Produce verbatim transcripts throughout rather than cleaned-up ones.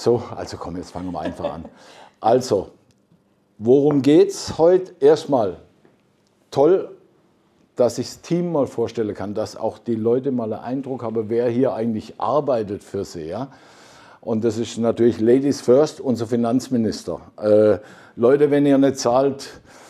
So, also komm, jetzt fangen wir einfach an. Also, worum geht's heute? Erstmal toll, dass ich das Team mal vorstellen kann, dass auch die Leute mal einen Eindruck haben, wer hier eigentlich arbeitet für sie. Ja? Und das ist natürlich Ladies First, unser Finanzminister. Äh, Leute, wenn ihr nicht zahlt,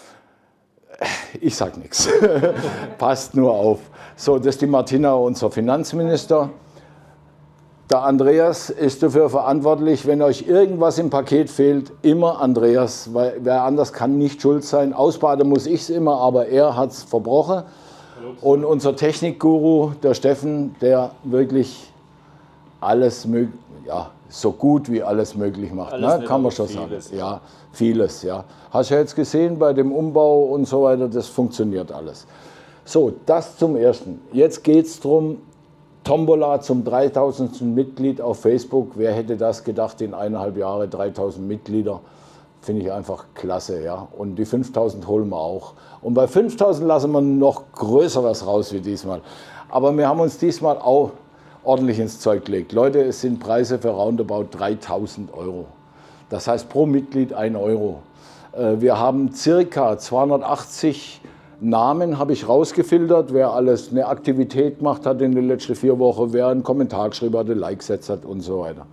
ich sag nichts. Passt nur auf. So, das ist die Martina, unser Finanzminister. Der Andreas ist dafür verantwortlich, wenn euch irgendwas im Paket fehlt, immer Andreas, weil wer anders kann nicht schuld sein. Ausbaden muss ich es immer, aber er hat es verbrochen. Und unser Technikguru, der Steffen, der wirklich alles möglich, ja, so gut wie alles möglich macht, alles ne? Kann man schon sagen. Vieles. Ja, vieles, ja. Hast du ja jetzt gesehen bei dem Umbau und so weiter, das funktioniert alles. So, das zum Ersten. Jetzt geht es darum, Tombola zum dreitausendsten Mitglied auf Facebook. Wer hätte das gedacht in eineinhalb Jahren, dreitausend Mitglieder? Finde ich einfach klasse. Ja? Und die fünftausend holen wir auch. Und bei fünftausend lassen wir noch Größeres raus wie diesmal. Aber wir haben uns diesmal auch ordentlich ins Zeug gelegt. Leute, es sind Preise für roundabout dreitausend Euro. Das heißt pro Mitglied ein Euro. Wir haben circa zweihundertachtzig Namen, habe ich rausgefiltert, wer alles eine Aktivität gemacht hat in den letzten vier Wochen, wer einen Kommentar geschrieben hat, ein Like gesetzt hat und so weiter.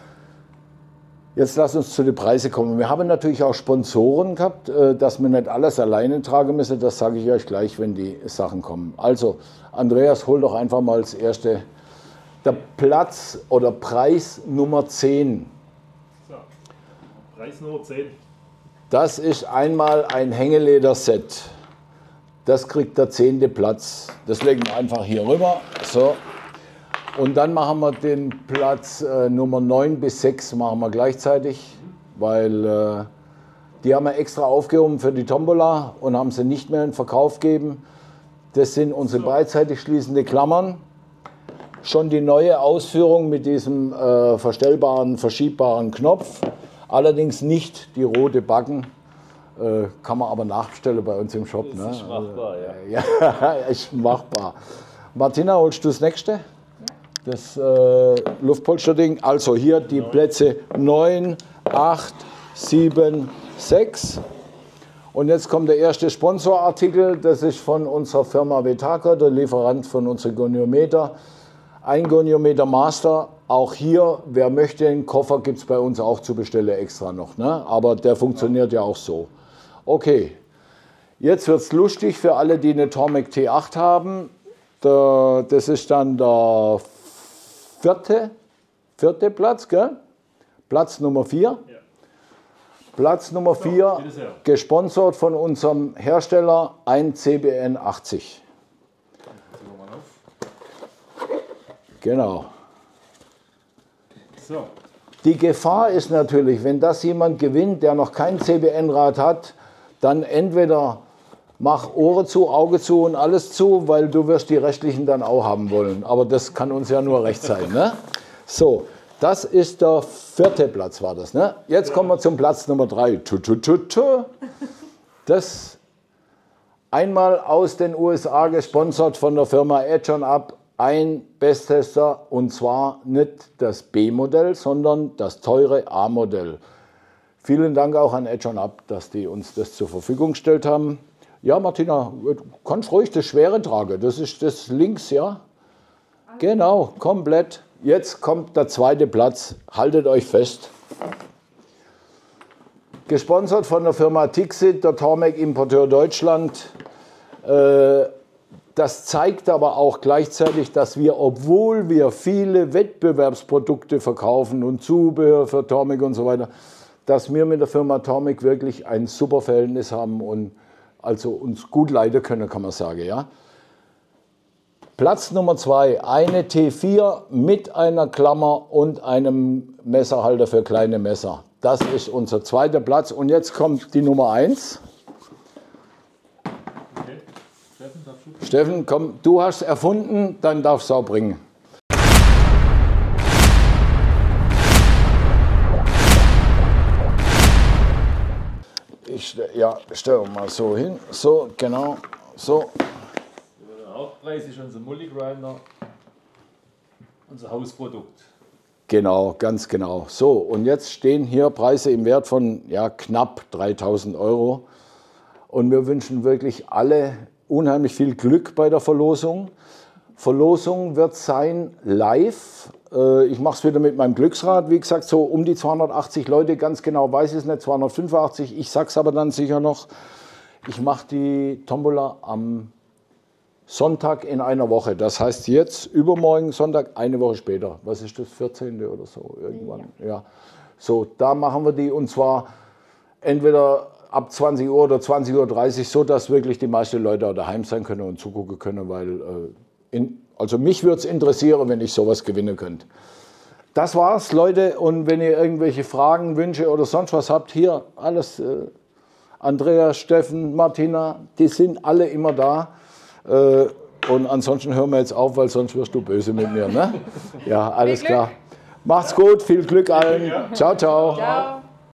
Jetzt lasst uns zu den Preisen kommen. Wir haben natürlich auch Sponsoren gehabt, dass wir nicht alles alleine tragen müssen. Das sage ich euch gleich, wenn die Sachen kommen. Also, Andreas, hol doch einfach mal als erste der Platz oder Preis Nummer zehn. So, Preis Nummer zehn. Das ist einmal ein Hängeleder-Set. Das kriegt der zehnte Platz. Das legen wir einfach hier rüber. So. Und dann machen wir den Platz äh, Nummer neun bis sechs machen wir gleichzeitig, weil äh, die haben wir extra aufgehoben für die Tombola und haben sie nicht mehr in Verkauf gegeben. Das sind unsere beidseitig schließende Klammern. Schon die neue Ausführung mit diesem äh, verstellbaren, verschiebbaren Knopf. Allerdings nicht die rote Backen. Äh, kann man aber nachbestellen bei uns im Shop. Das ne? ist machbar, ja. Ja, ist machbar. Martina, holst du das nächste? Das äh, Luftpolsterding. Also hier die Plätze neun, acht, sieben, sechs. Und jetzt kommt der erste Sponsorartikel. Das ist von unserer Firma Vetaka, der Lieferant von unserem Goniometer. Ein Goniometer Master. Auch hier, wer möchte, einen Koffer gibt es bei uns auch zu bestellen extra noch. Ne? Aber der funktioniert ja auch so. Okay, jetzt wird es lustig für alle, die eine Tormek T acht haben. Der, das ist dann der vierte, vierte Platz, gell? Platz Nummer vier. Ja. Platz Nummer vier, so, gesponsert von unserem Hersteller, ein C B N achtzig. Genau. So. Die Gefahr ist natürlich, wenn das jemand gewinnt, der noch kein C B N-Rad hat, dann entweder mach Ohren zu, Auge zu und alles zu, weil du wirst die rechtlichen dann auch haben wollen. Aber das kann uns ja nur recht sein. Ne? So, das ist der vierte Platz, war das. Ne? Jetzt kommen wir zum Platz Nummer drei. Tu, tu, tu, tu. Das einmal aus den U S A gesponsert von der Firma Edge Up. Ein Besttester, und zwar nicht das B-Modell, sondern das teure A-Modell. Vielen Dank auch an Edge Up, dass die uns das zur Verfügung gestellt haben. Ja, Martina, du kannst ruhig das Schwere tragen. Das ist das links, ja? Genau, komplett. Jetzt kommt der zweite Platz. Haltet euch fest. Gesponsert von der Firma Tixit, der Tormek-Importeur Deutschland. Äh, Das zeigt aber auch gleichzeitig, dass wir, obwohl wir viele Wettbewerbsprodukte verkaufen und Zubehör für Tormek und so weiter, dass wir mit der Firma Tormek wirklich ein super Verhältnis haben und also uns gut leiten können, kann man sagen. Ja? Platz Nummer zwei, eine T vier mit einer Klammer und einem Messerhalter für kleine Messer. Das ist unser zweiter Platz. Und jetzt kommt die Nummer eins. Steffen, komm, du hast erfunden, dann darfst du auch bringen. Ich ja, stell mal so hin, so, genau, so. Der Hauptpreis ist unser Multigrinder, unser Hausprodukt. Genau, ganz genau. So, und jetzt stehen hier Preise im Wert von ja, knapp dreitausend Euro. Und wir wünschen wirklich alle unheimlich viel Glück bei der Verlosung. Verlosung wird sein live. Ich mache es wieder mit meinem Glücksrad. Wie gesagt, so um die zweihundertachtzig Leute, ganz genau weiß ich es nicht, zweihundertfünfundachtzig. Ich sage es aber dann sicher noch. Ich mache die Tombola am Sonntag in einer Woche. Das heißt jetzt, übermorgen Sonntag, eine Woche später. Was ist das, vierzehnte oder so irgendwann? Ja. Ja. So, da machen wir die und zwar entweder ab zwanzig Uhr oder zwanzig Uhr dreißig, so dass wirklich die meisten Leute auch daheim sein können und zugucken können, weil äh, in, also mich würde es interessieren, wenn ich sowas gewinnen könnte. Das war's, Leute, und wenn ihr irgendwelche Fragen, Wünsche oder sonst was habt, hier alles, äh, Andrea, Steffen, Martina, die sind alle immer da. Äh, und ansonsten hören wir jetzt auf, weil sonst wirst du böse mit mir. Ne? Ja, alles klar. Macht's gut, viel Glück allen. Ciao, ciao. Ciao.